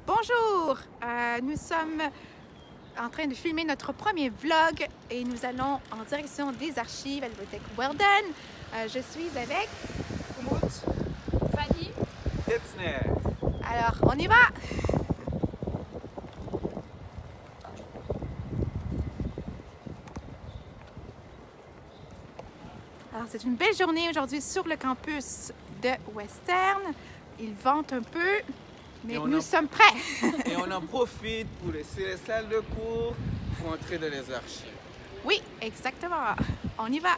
Bonjour! Nous sommes en train de filmer notre premier vlog et nous allons en direction des archives à la bibliothèque Weldon. Je suis avec Umut, Fanny, Itzner. Alors, on y va! Alors, c'est une belle journée aujourd'hui sur le campus de Western. Il vente un peu, mais nous sommes prêts. Et on en profite pour laisser les salles de cours pour entrer dans les archives. Oui, exactement. On y va.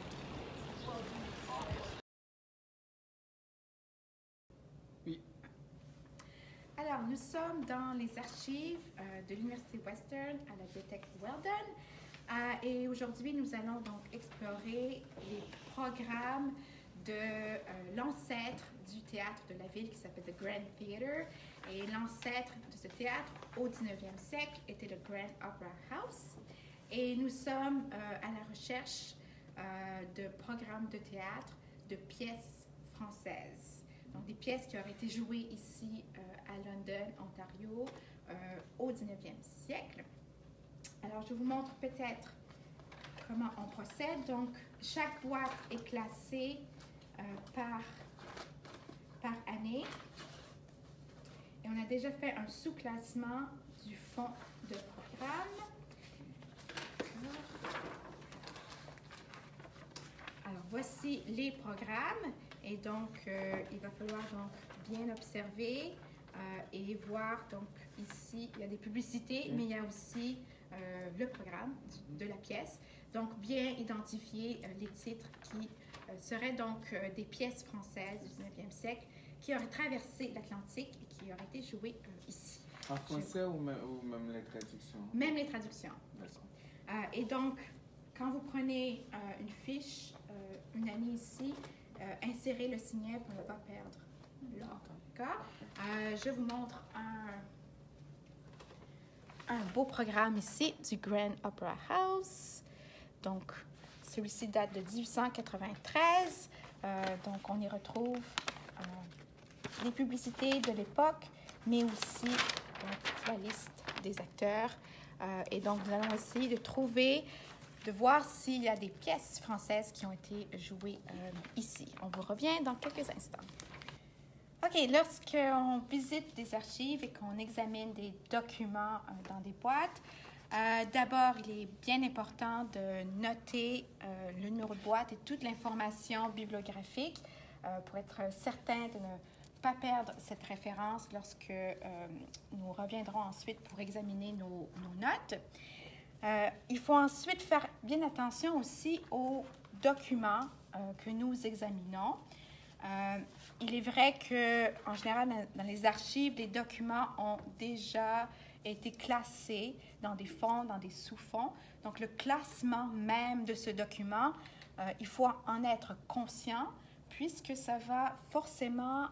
Oui. Alors, nous sommes dans les archives de l'Université Western à la bibliothèque Weldon. Et aujourd'hui, nous allons donc explorer les programmes de l'ancêtre du théâtre de la ville qui s'appelle The Grand Theatre. Et l'ancêtre de ce théâtre au 19e siècle était le Grand Opera House. Et nous sommes à la recherche de programmes de théâtre de pièces françaises. Donc des pièces qui auraient été jouées ici à London, Ontario, au 19e siècle. Alors, je vous montre peut-être comment on procède. Donc, chaque boîte est classée par année. Et on a déjà fait un sous-classement du fond de programme. Alors, voici les programmes. Et donc, il va falloir donc bien observer et voir. Donc, ici, il y a des publicités, mais il y a aussi le programme de la pièce. Donc, bien identifier les titres qui seraient donc des pièces françaises du 19e siècle qui auraient traversé l'Atlantique et qui auraient été jouées ici. En français ou même les traductions? Même les traductions. D'accord. Et donc, quand vous prenez une fiche, une année ici, insérez le signet pour ne pas perdre l'ordre. D'accord? Je vous montre un beau programme ici du Grand Opera House. Donc, celui-ci date de 1893. Donc, on y retrouve les publicités de l'époque, mais aussi la liste des acteurs. Et donc, nous allons essayer de voir s'il y a des pièces françaises qui ont été jouées ici. On vous revient dans quelques instants. OK, lorsqu'on visite des archives et qu'on examine des documents dans des boîtes, d'abord, il est bien important de noter le numéro de boîte et toute l'information bibliographique pour être certain de ne pas perdre cette référence lorsque nous reviendrons ensuite pour examiner nos notes. Il faut ensuite faire bien attention aussi aux documents que nous examinons. Il est vrai qu'en général, dans les archives, les documents ont déjà été classés dans des fonds, dans des sous-fonds. Donc, le classement même de ce document, il faut en être conscient puisque ça va forcément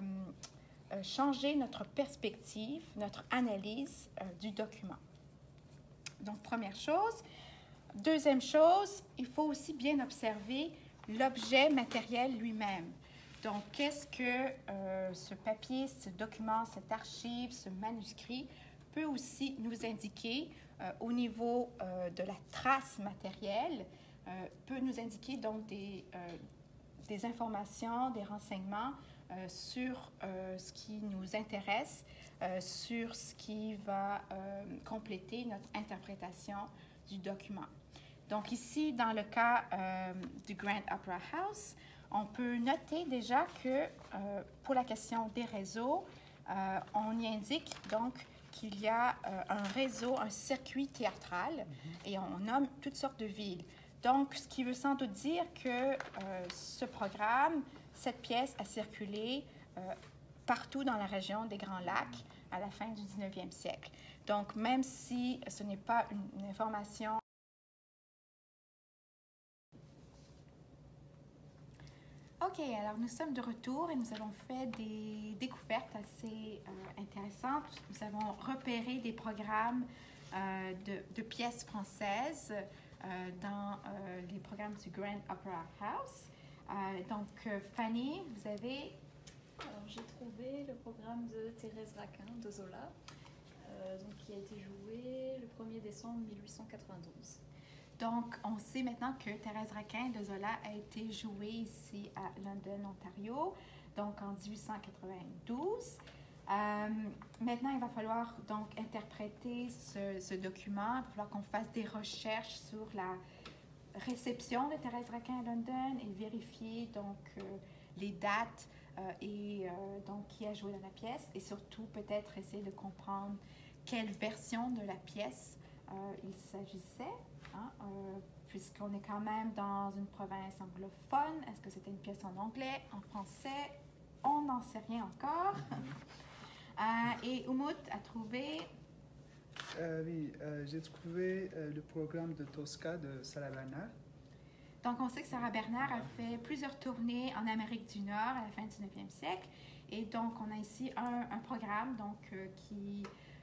changer notre perspective, notre analyse du document. Donc, première chose. Deuxième chose, il faut aussi bien observer l'objet matériel lui-même. Donc, qu'est-ce que ce papier, ce document, cette archive, ce manuscrit peut aussi nous indiquer au niveau de la trace matérielle, peut nous indiquer donc des informations, des renseignements sur ce qui nous intéresse, sur ce qui va compléter notre interprétation du document. Donc ici, dans le cas du Grand Opera House, on peut noter déjà que pour la question des réseaux, on y indique donc qu'il y a un réseau, un circuit théâtral et on nomme toutes sortes de villes. Donc, ce qui veut sans doute dire que ce programme, cette pièce a circulé partout dans la région des Grands Lacs à la fin du 19e siècle. Donc, même si ce n'est pas une information OK, alors nous sommes de retour et nous avons fait des découvertes assez intéressantes. Nous avons repéré des programmes de pièces françaises dans les programmes du Grand Opera House. Donc, Fanny, vous avez Alors, j'ai trouvé le programme de Thérèse Raquin de Zola, qui a été joué le 1er décembre 1892. Donc, on sait maintenant que Thérèse Raquin de Zola a été jouée ici à London, Ontario, donc en 1892. Maintenant, il va falloir donc interpréter ce document. Il va falloir qu'on fasse des recherches sur la réception de Thérèse Raquin à London et vérifier donc les dates et donc qui a joué dans la pièce et surtout peut-être essayer de comprendre quelle version de la pièce il s'agissait, hein, puisqu'on est quand même dans une province anglophone. Est-ce que c'était une pièce en anglais, en français? On n'en sait rien encore. Et Umut a trouvé... Oui, j'ai trouvé le programme de Tosca de Sarah Bernhardt. Donc, on sait que Sarah Bernhardt a fait plusieurs tournées en Amérique du Nord à la fin du 19e siècle. Et donc, on a ici un programme donc, qui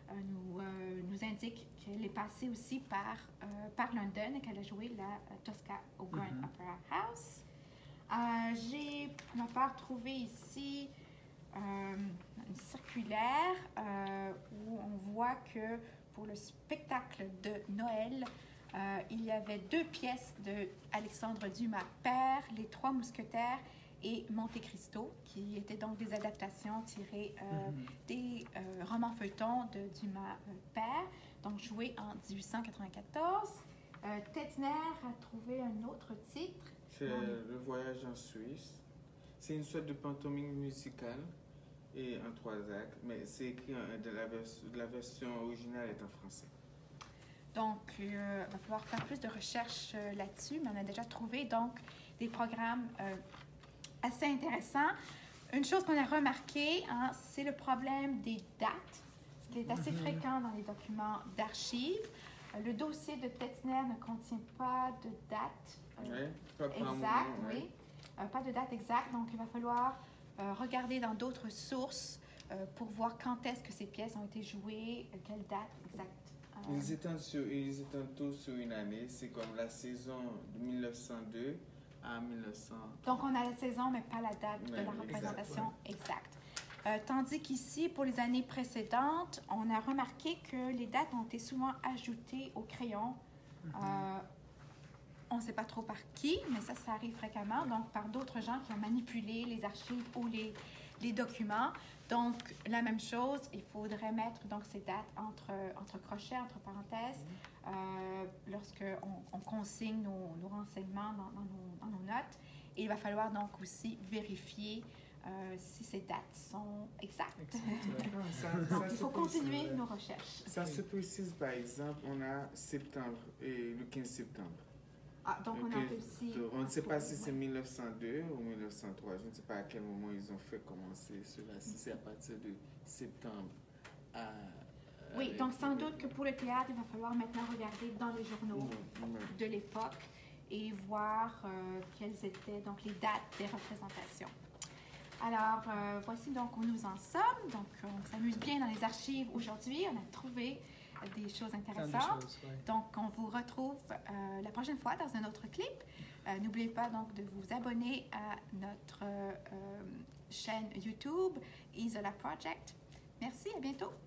nous indique qu'elle est passée aussi par London et qu'elle a joué la Tosca au Grand Opera House. J'ai, pour ma part, trouvé ici une circulaire où on voit que pour le spectacle de Noël, il y avait 2 pièces de Alexandre Dumas père, Les Trois Mousquetaires et Monte Cristo, qui étaient donc des adaptations tirées des romans feuilletons de Dumas père, donc joués en 1894. Tetzner a trouvé un autre titre. C'est Le Voyage en Suisse. C'est une sorte de pantomime musicale et en 3 actes, mais c'est écrit la version originale est en français. Donc, il va falloir faire plus de recherches là-dessus, mais on a déjà trouvé donc des programmes assez intéressants. Une chose qu'on a remarqué, hein, c'est le problème des dates, ce qui est assez fréquent dans les documents d'archives. Le dossier de Tetzner ne contient pas de date exacte, oui. Pas de date exacte, donc il va falloir regarder dans d'autres sources pour voir quand est-ce que ces pièces ont été jouées, quelle date exacte. Ils étendent tous sur une année, c'est comme la saison de 1902 à 1900. Donc on a la saison, mais pas la date de la représentation exacte. Tandis qu'ici, pour les années précédentes, on a remarqué que les dates ont été souvent ajoutées au crayon. On ne sait pas trop par qui, mais ça arrive fréquemment, donc par d'autres gens qui ont manipulé les archives ou les documents. Donc, la même chose, il faudrait mettre donc, ces dates entre crochets, entre parenthèses, lorsqu'on consigne nos renseignements dans nos notes. Et il va falloir donc aussi vérifier si ces dates sont exactes. Donc, il faut continuer nos recherches. Ça se précise, par exemple, on a septembre et le 15 septembre. Ah, donc on a aussi... On ne sait pas si c'est 1902 ou 1903. Je ne sais pas à quel moment ils ont fait commencer cela. Si c'est à partir de septembre oui, donc sans doute que pour le théâtre, il va falloir maintenant regarder dans les journaux de l'époque et voir quelles étaient donc les dates des représentations. Alors, voici donc où nous en sommes. Donc, on s'amuse bien dans les archives aujourd'hui. On a trouvé des choses intéressantes. Donc, on vous retrouve la prochaine fois dans un autre clip. N'oubliez pas donc de vous abonner à notre chaîne YouTube, Isola Project. Merci, à bientôt.